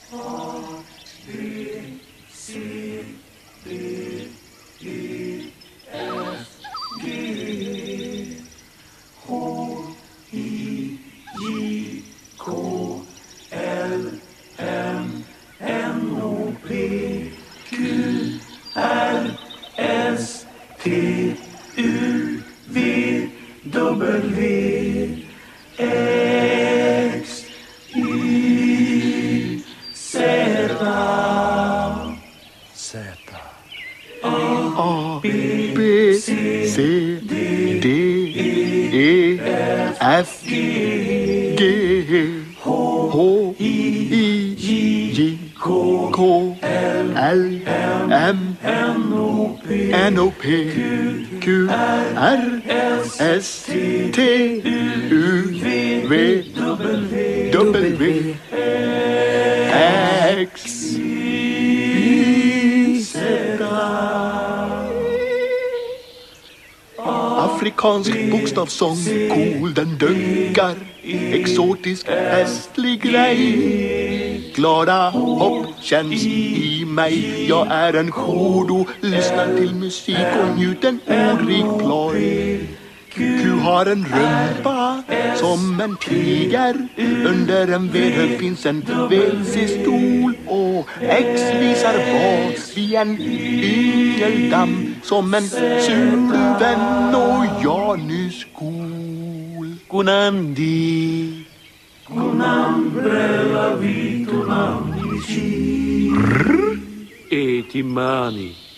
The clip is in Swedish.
A, B, C, D, E, F, G, H, I, J, K, L, M, N, O, P, Q, R, S, T, U, V, W, X, Y, Z. Afrikansk bokstavssång, cool den dunkar. Exotisk hästlig grej. Glada hopp känns i mig. Jag är en chodo, lyssnar till musik och njuter en ordrik ploj. Q har en rumpa som en tiger. Under en vedhög finns en WC-stol. Och X visar bak vid en yngeldamm som en survän och Janus skol. Gonandi. Gonambrella vitonandi. Etimani.